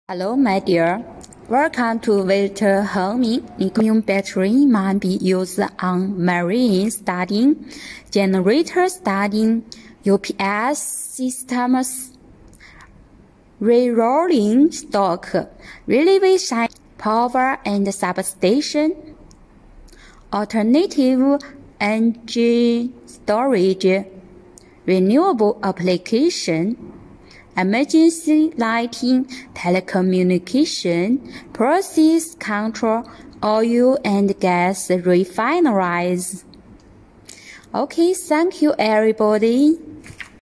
Hello, my dear. Welcome to Victor Hengming. Lithium battery might be used on marine studying, generator studying, UPS systems, railroading stock, railway side, power and substation, alternative energy storage, renewable application, emergency lighting, telecommunication, process control, oil and gas refineries. Okay, thank you everybody.